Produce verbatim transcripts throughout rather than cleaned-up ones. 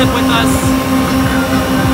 live with us.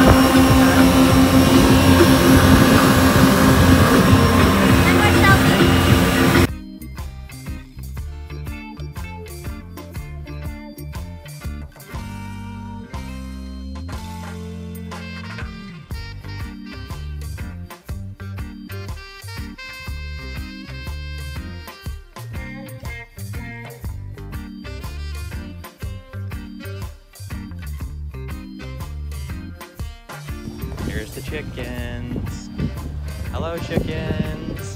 Here's the chickens. Hello, chickens.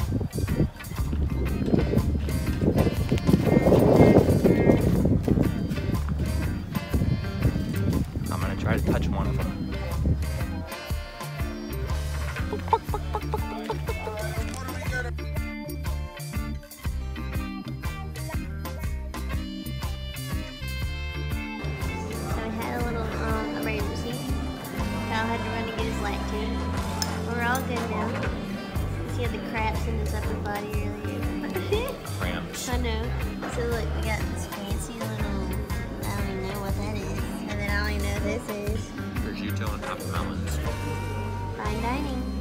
I'm gonna try to touch one of them. Had to run to get his lactate. We're all good now. He had the cramps in his upper body earlier. Cramps. I know. So look, we got this fancy little, I don't even know what that is. And then I don't even know what this is. Prosciutto on top of melons. Fine dining.